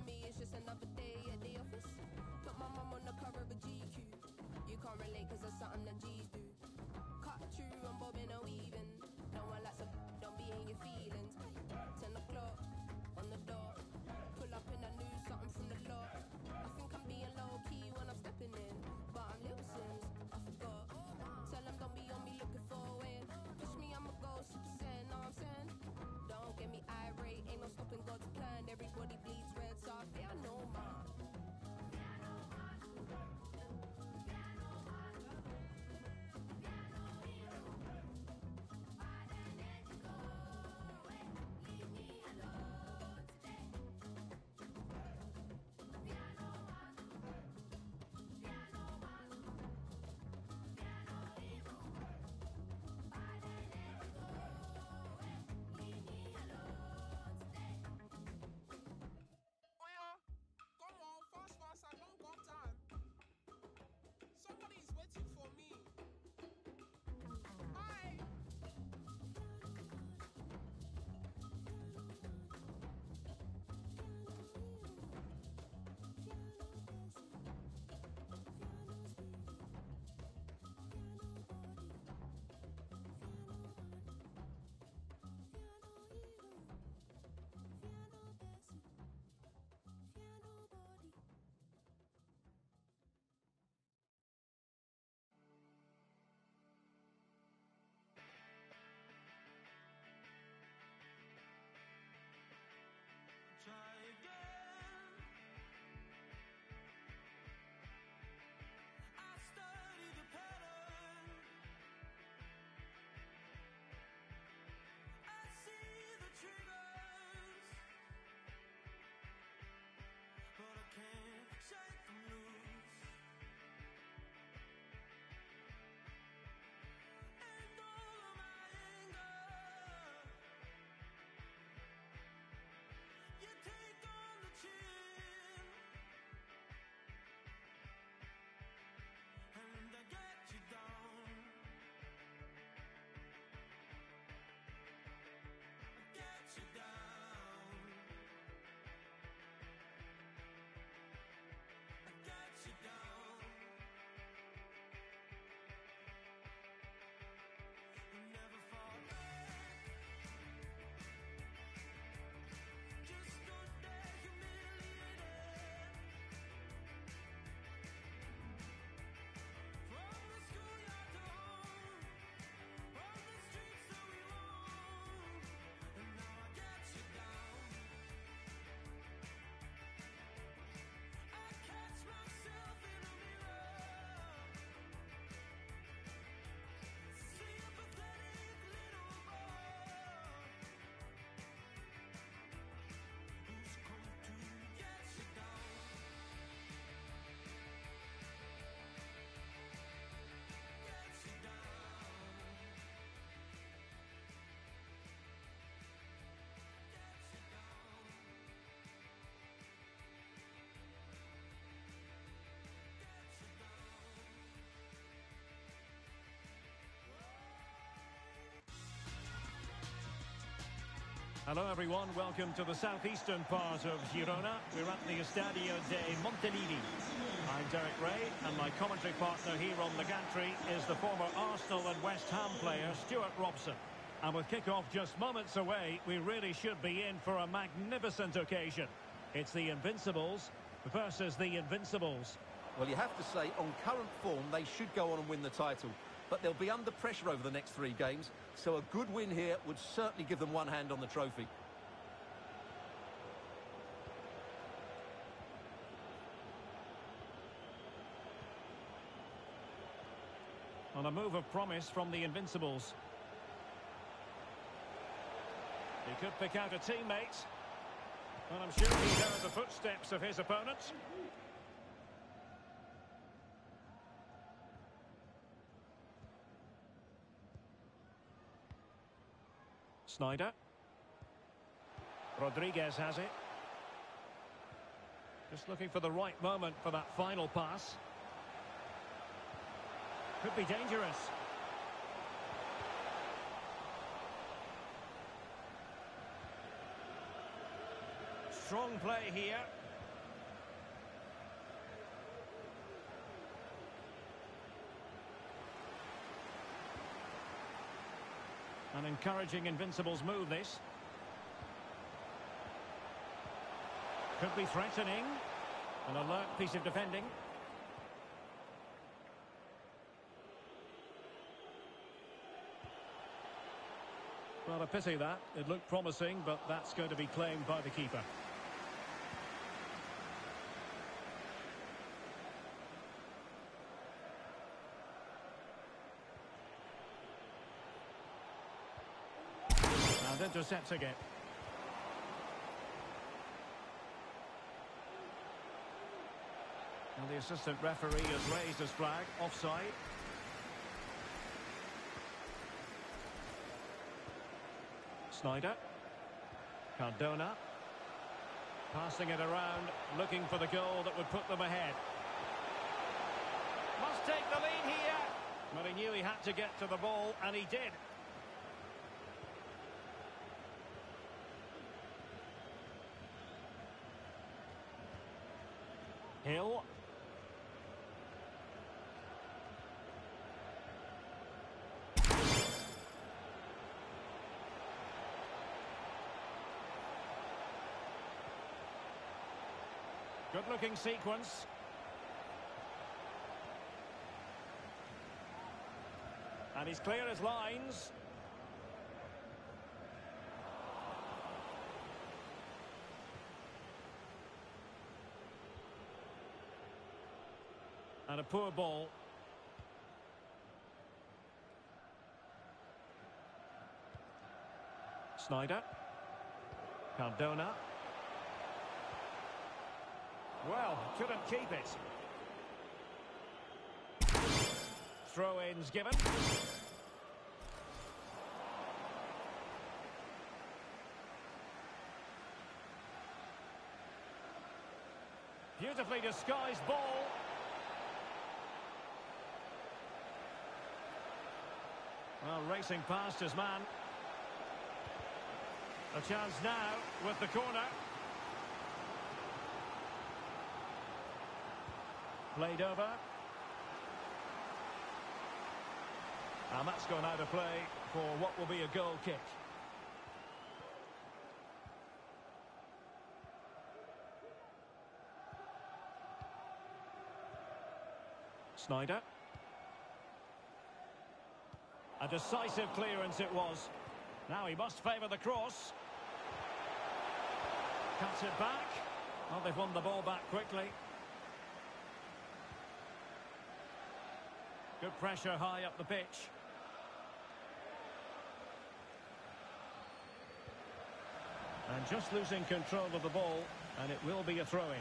me, it's just another day at the office. Put my mum on the cover of a G Q. You can't relate cause it's something that G's do. Cut through, I'm bobbing and weaving. No one likes a don't be in your feelings. Ten o'clock on the dot. Pull up in a new something from the lot. I think I'm being low key when I'm stepping in, but I'm Lil Sims, I forgot. Tell them don't be on me looking for a win. Push me, I'ma go super saiyan, know what I'm saying? Don't get me irate, ain't no stopping God's plan. Everybody bleeds red, so I fear no man. Hello everyone, welcome to the southeastern part of Girona. We're at the Estadio de Montilivi. I'm Derek Ray, and my commentary partner here on the gantry is the former Arsenal and West Ham player Stuart Robson. And with kick-off just moments away, we really should be in for a magnificent occasion. It's the Invincibles versus the Invincibles. Well, you have to say, on current form, they should go on and win the title. But they'll be under pressure over the next three games, so a good win here would certainly give them one hand on the trophy. On a move of promise from the Invincibles. He could pick out a teammate. And I'm sure he heard the footsteps of his opponents. Snyder. Rodriguez has it. Just looking for the right moment for that final pass. Could be dangerous. Strong play here. An encouraging Invincibles move, this. Could be threatening. An alert piece of defending. Well, a pity that. It looked promising, but that's going to be claimed by the keeper. And intercepting it. And the assistant referee has raised his flag. Offside. Snyder. Cardona. Passing it around, looking for the goal that would put them ahead. Must take the lead here. But he knew he had to get to the ball, and he did. Hill. Good-looking sequence. And he's clear as lines. And a poor ball. Snyder. Cardona. Well, couldn't keep it. Throw-ins given. Beautifully disguised ball. Well, racing past his man. A chance now with the corner. Played over. And that's gone out of play for what will be a goal kick. Snyder. A decisive clearance it was. Now he must favour the cross. Cuts it back. Well, they've won the ball back quickly. Good pressure high up the pitch. And just losing control of the ball, and it will be a throw-in.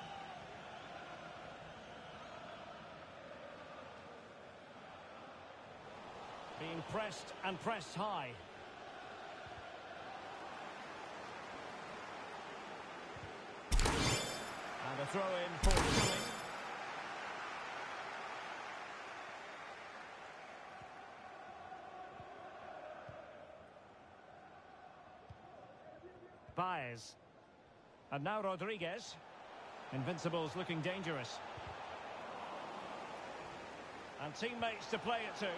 Being pressed and pressed high. And a throw-in forthcoming. Baez. And now Rodriguez. Invincibles looking dangerous. And teammates to play it to.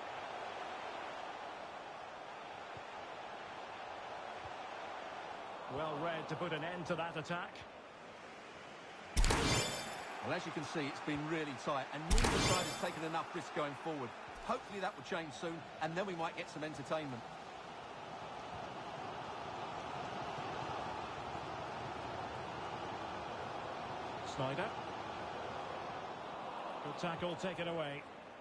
Well read to put an end to that attack. Well, as you can see, it's been really tight, and neither side has taken enough risk going forward. Hopefully that will change soon, and then we might get some entertainment. Snyder. Good tackle taken away.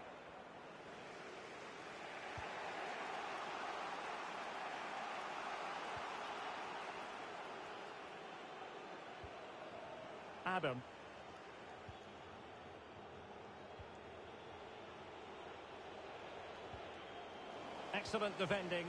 Adam. Excellent defending.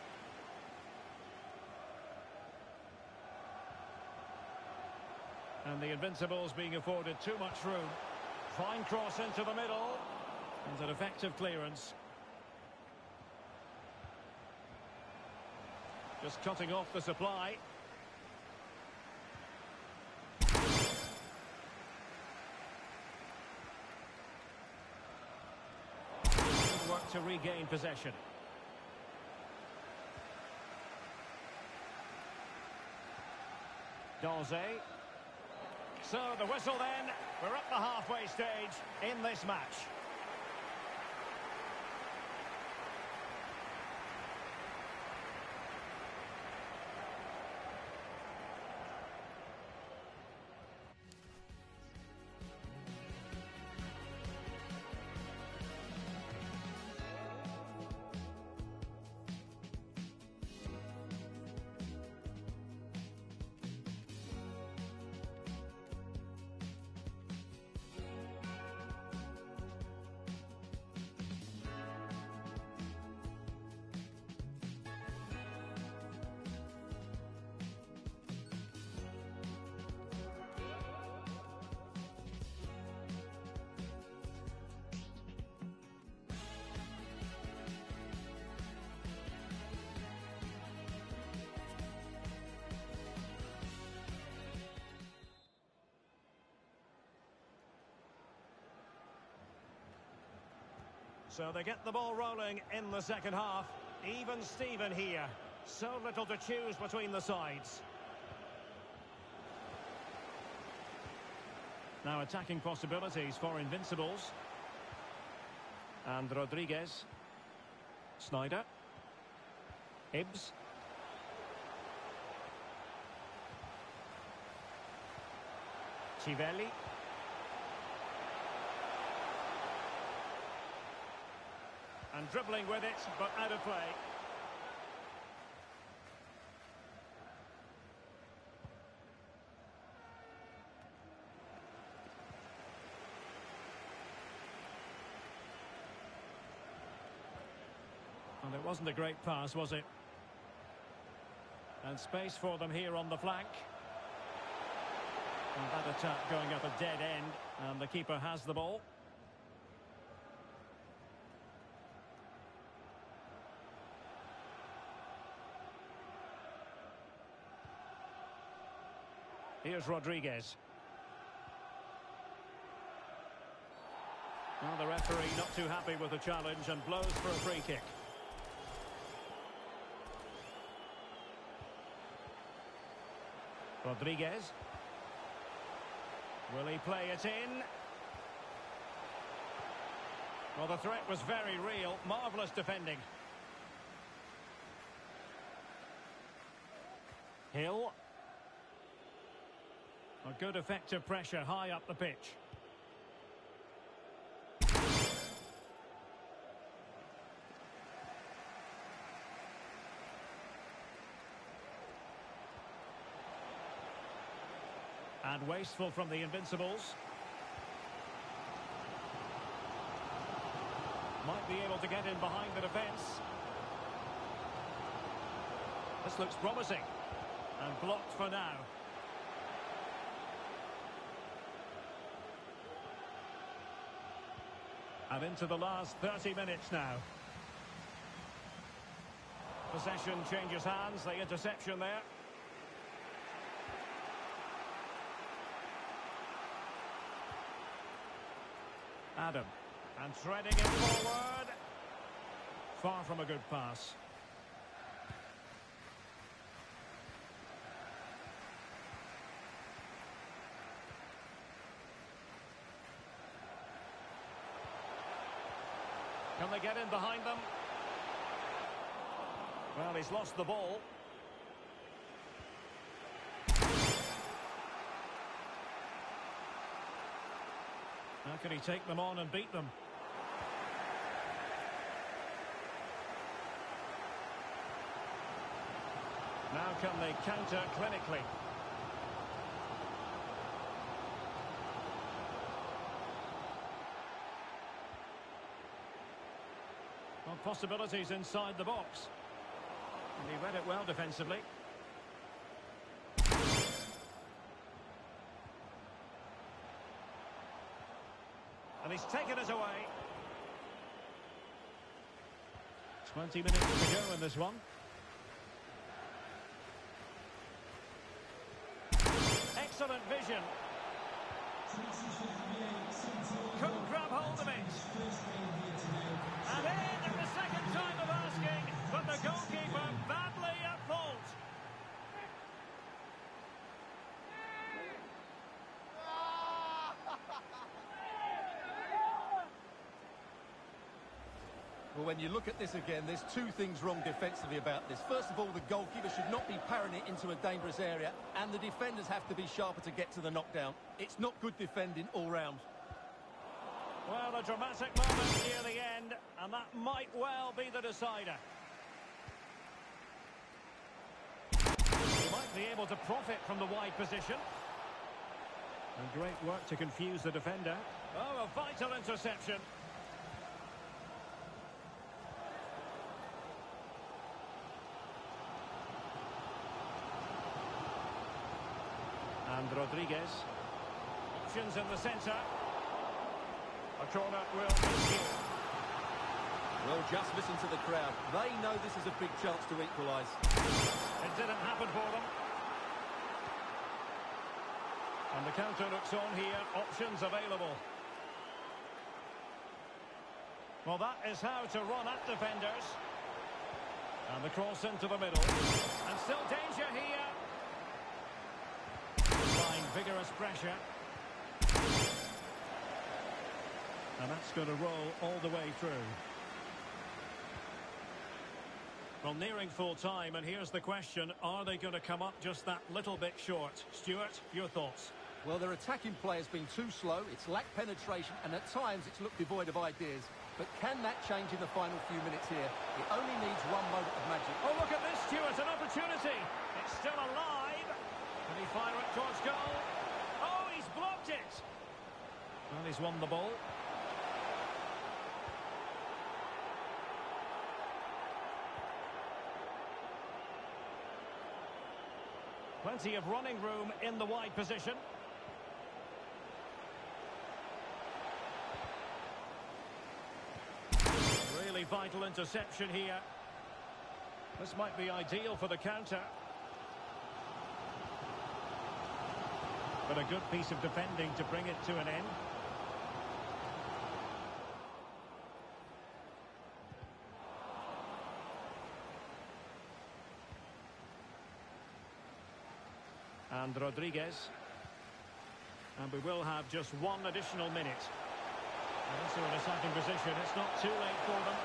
And the Invincibles being afforded too much room. Fine cross into the middle. And an effective clearance. Just cutting off the supply. Good work to regain possession. Danze. So the whistle then. We're at the halfway stage in this match. So they get the ball rolling in the second half. Even Steven here. So little to choose between the sides. Now attacking possibilities for Invincibles. And Rodriguez. Snyder. Hibbs. Chivelli. And dribbling with it, but out of play. And it wasn't a great pass, was it? And space for them here on the flank. And that attack going up a dead end, and the keeper has the ball. Here's Rodriguez. Well, the referee not too happy with the challenge and blows for a free kick. Rodriguez. Will he play it in? Well, the threat was very real. Marvellous defending. Hill. A good effective pressure high up the pitch. And wasteful from the Invincibles. Might be able to get in behind the defence. This looks promising. And blocked for now. And into the last thirty minutes now. Possession changes hands, the interception there. Adam. And threading it forward. Far from a good pass. Can they get in behind them? Well, he's lost the ball. How can he take them on and beat them? Now can they counter clinically? Well, possibilities inside the box. And he read it well defensively. And he's taken it away. twenty minutes to go in this one. Excellent vision. Couldn't grab hold of it. And in at the second time of asking, but the goalkeeper badly at fault. when you look at this again, there's two things wrong defensively about this. First of all, the goalkeeper should not be parrying it into a dangerous area, and the defenders have to be sharper to get to the knockdown. It's not good defending all round. Well, a dramatic moment near the end, and that might well be the decider. He might be able to profit from the wide position. And great work to confuse the defender. Oh, a vital interception. And Rodriguez. Options in the centre. A corner will be here. Well, just listen to the crowd. They know this is a big chance to equalise. It didn't happen for them. And the counter looks on here. Options available. Well, that is how to run at defenders. And the cross into the middle. And still danger here. Applying vigorous pressure. And that's going to roll all the way through. Well, nearing full time, and here's the question. Are they going to come up just that little bit short? Stuart, your thoughts? Well, their attacking play has been too slow. It's lacked penetration, and at times it's looked devoid of ideas. But can that change in the final few minutes here? It only needs one moment of magic. Oh, look at this, Stuart, an opportunity. It's still alive. Can he fire it towards goal? Oh, he's blocked it. Well, he's won the ball. Plenty of running room in the wide position. Really vital interception here. This might be ideal for the counter. But a good piece of defending to bring it to an end. And Rodriguez. And we will have just one additional minute. And also an attacking position. It's not too late for them.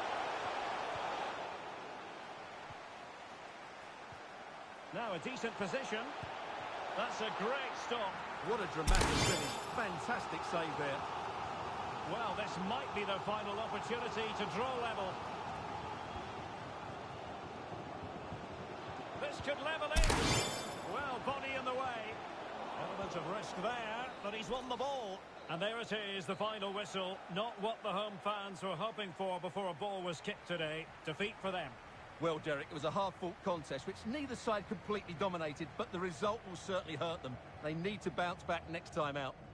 Now a decent position. That's a great stop. What a dramatic finish. Fantastic save there. Well, this might be their final opportunity to draw level. This could level it. Well, body in the way. Element of risk there, but he's won the ball. And there it is, the final whistle. Not what the home fans were hoping for before a ball was kicked today. Defeat for them. Well, Derek, it was a hard-fought contest, which neither side completely dominated, but the result will certainly hurt them. They need to bounce back next time out.